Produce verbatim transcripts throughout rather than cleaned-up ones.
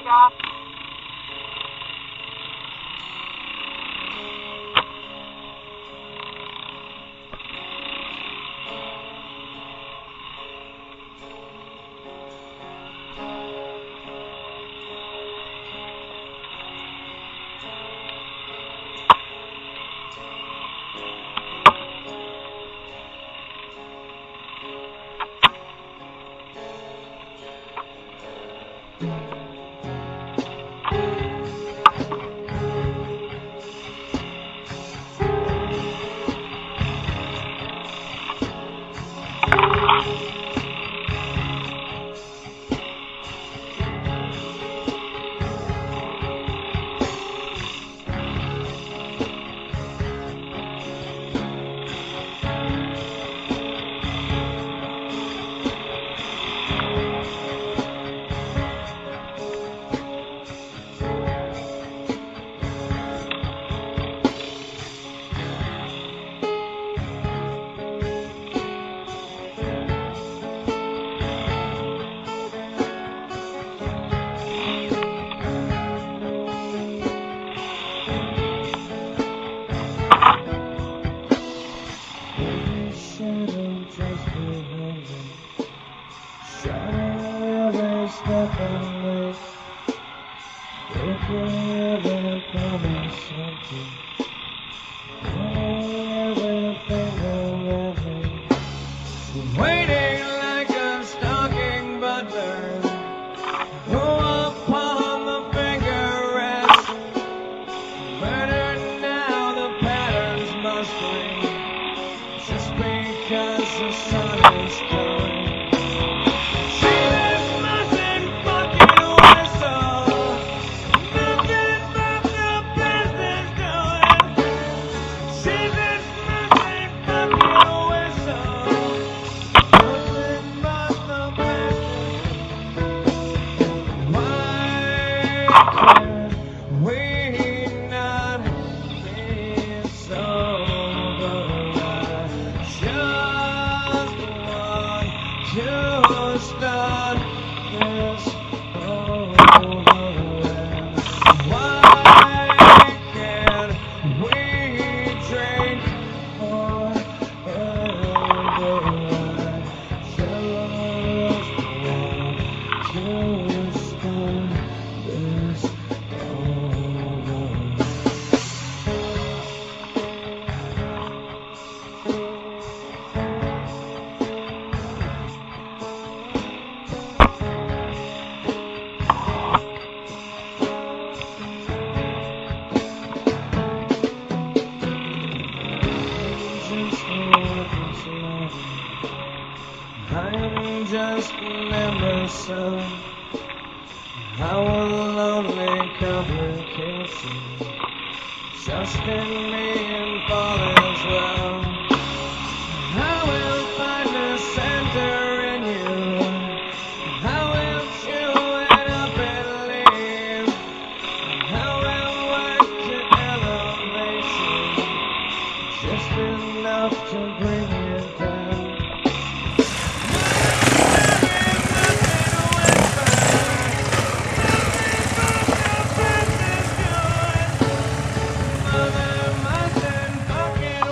job. Waiting like a stalking butler, who upon the finger rests. Murder now, the patterns must ring, just because the sun is going. See this nothing fucking whistle, nothing but the business doing. See this nothing fucking whistle. I'm just an ember son, how a lonely complication, just in me and fall as well. I will find a center in you, I will chew it up and leave, I will work to elevation, just enough to bring you down. Mother mustn't fucking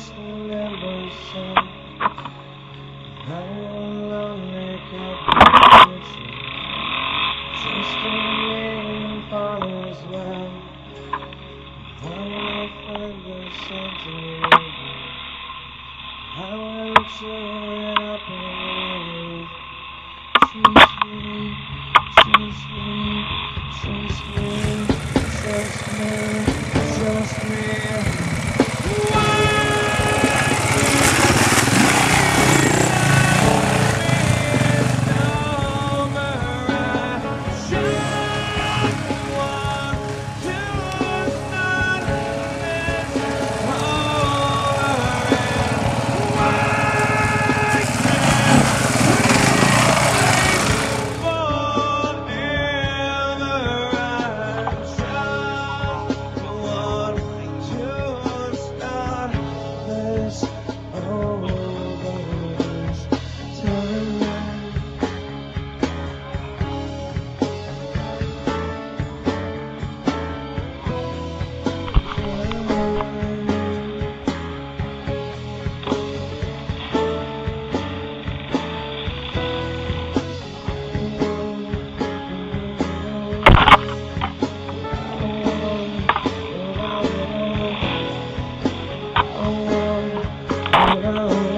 Just remember, son, how lonely comprehension. Trust in me and Father as well. How will I find the center of you? How will I show it up and live? Trust me, trust me, trust me, trust me, trust me. Oh,